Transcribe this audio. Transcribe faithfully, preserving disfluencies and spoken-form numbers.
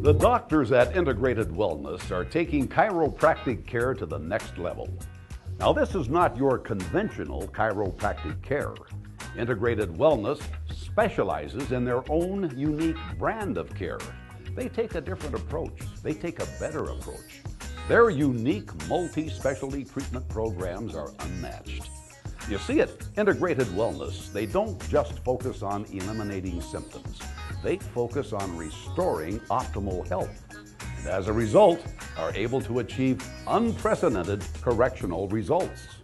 The doctors at Integrated Wellness are taking chiropractic care to the next level. Now, this is not your conventional chiropractic care. Integrated Wellness specializes in their own unique brand of care. They take a different approach. They take a better approach. Their unique multi-specialty treatment programs are unmatched. You see it, Integrated Wellness, they don't just focus on eliminating symptoms. They focus on restoring optimal health. And as a result, are able to achieve unprecedented correctional results.